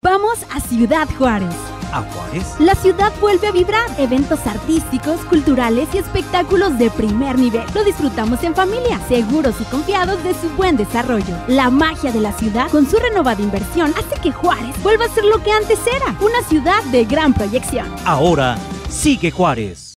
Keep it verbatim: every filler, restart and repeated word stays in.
Vamos a Ciudad Juárez. ¿A Juárez? La ciudad vuelve a vibrar. Eventos artísticos, culturales y espectáculos de primer nivel. Lo disfrutamos en familia, seguros y confiados de su buen desarrollo. La magia de la ciudad, con su renovada inversión, hace que Juárez vuelva a ser lo que antes era, una ciudad de gran proyección. Ahora, sigue Juárez.